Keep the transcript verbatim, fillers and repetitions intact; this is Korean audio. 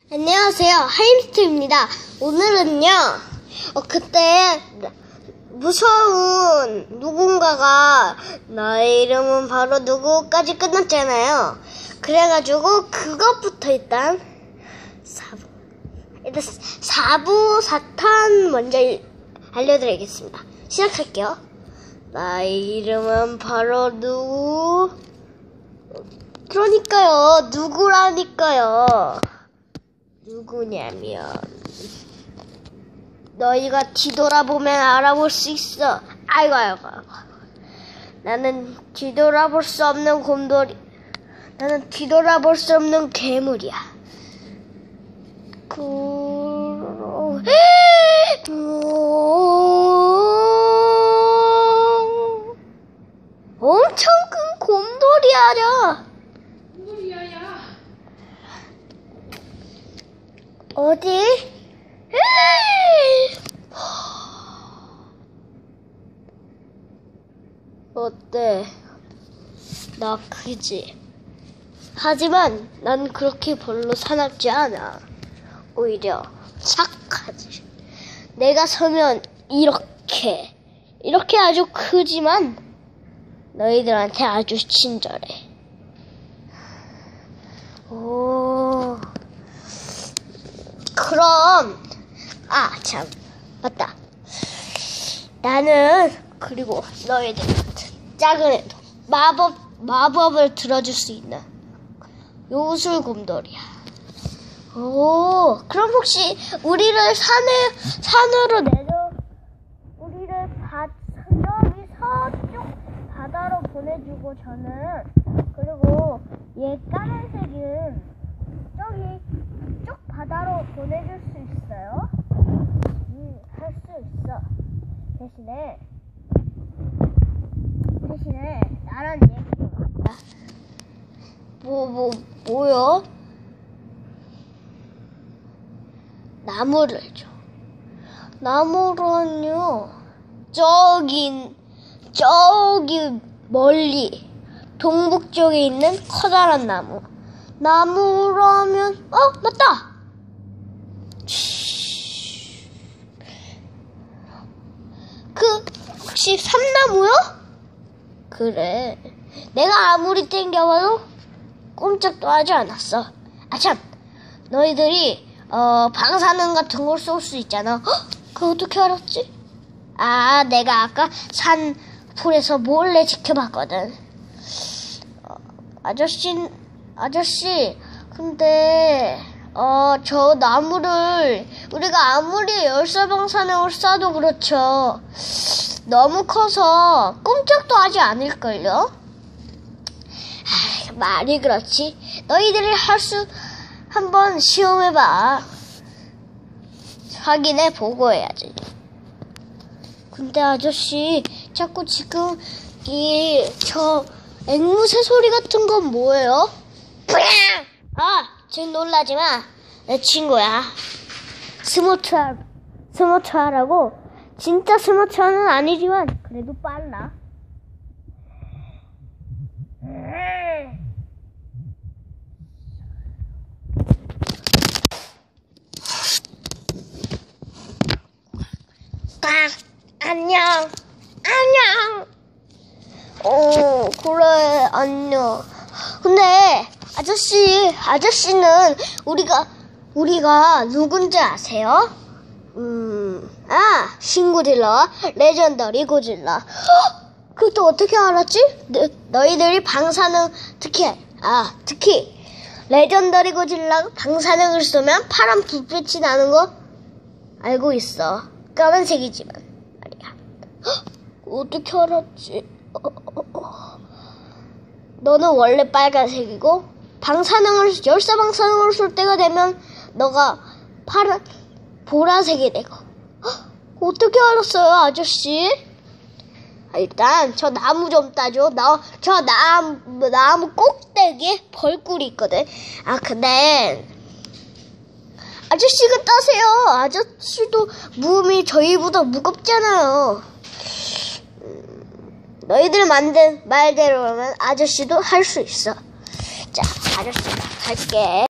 안녕하세요, 하이미스트입니다. 오늘은요, 어, 그때 무서운 누군가가 나의 이름은 바로 누구까지 끝났잖아요. 그래가지고 그것부터 일단 사부 일단 사부 사탄 먼저 알려드리겠습니다. 시작할게요. 나의 이름은 바로 누구? 그러니까요, 누구라니까요. 누구냐면 너희가 뒤돌아보면 알아볼 수 있어. 아이고 아이고 아이고. 나는 뒤돌아볼 수 없는 곰돌이. 나는 뒤돌아볼 수 없는 괴물이야. 그... 엄청 큰 곰돌이 아냐. 어디? 어때? 나 크지? 하지만 난 그렇게 별로 사납지 않아. 오히려 착하지. 내가 서면 이렇게 이렇게 아주 크지만 너희들한테 아주 친절해. 오... 그럼 아 참 맞다. 나는 그리고 너희들 같은 작은 애도 마법 마법을 들어줄 수 있는 요술 곰돌이야. 오, 그럼 혹시 우리를 산에 산으로 내려 우리를 바 저기 서쪽 바다로 보내주고 저는 그리고 얘 까만색은 저기 쪽 바다로 보내줄 수 있어요? 음, 할 수 있어. 대신에 대신에 나란 얘기가 뭐, 뭐, 뭐요? 나무를 줘. 나무로는요, 저기, 저기 멀리 동북 쪽에 있는 커다란 나무. 나무라면, 어, 맞다! 그, 혹시 삼나무요? 그래. 내가 아무리 땡겨와도 꼼짝도 하지 않았어. 아참, 너희들이, 어, 방사능 같은 걸 쏠 수 있잖아. 헉! 그거 어떻게 알았지? 아, 내가 아까 산 풀에서 몰래 지켜봤거든. 어, 아저씨, 아저씨, 근데, 어, 저 나무를, 우리가 아무리 열사방사능을 쏴도 그렇죠. 너무 커서 꼼짝도 하지 않을걸요? 아, 말이 그렇지. 너희들이 할 수, 한번 시험해봐. 확인해 보고해야지. 근데 아저씨, 자꾸 지금, 이, 저, 앵무새 소리 같은 건 뭐예요? 아, 지금 놀라지 마. 내 친구야. 스모트하, 스모트하라고. 진짜 스모트하는 아니지만, 그래도 빨라. 아, 안녕. 안녕. 어, 그래, 안녕. 근데, 아저씨, 아저씨는 우리가, 우리가 누군지 아세요? 음, 아, 신고질라, 레전더리 고질라. 헉! 그것도 어떻게 알았지? 너, 너희들이 방사능, 특히, 아, 특히, 레전더리 고질라 방사능을 쏘면 파란 불빛이 나는 거 알고 있어. 까만색이지만 말이야. 헉! 어떻게 알았지? 어, 어, 어. 너는 원래 빨간색이고 방사능을 열사 방사능을 쏠 때가 되면 너가 파란 보라색이 되고. 헉! 어떻게 알았어요, 아저씨? 아, 일단 저 나무 좀 따줘. 나, 저 나무 나무 꼭대기에 벌꿀이 있거든. 아, 근데 아저씨가 따세요. 아저씨도 무음이 저희보다 무겁잖아요. 음, 너희들 만든 말대로라면 아저씨도 할 수 있어. 자, 아저씨 갈게.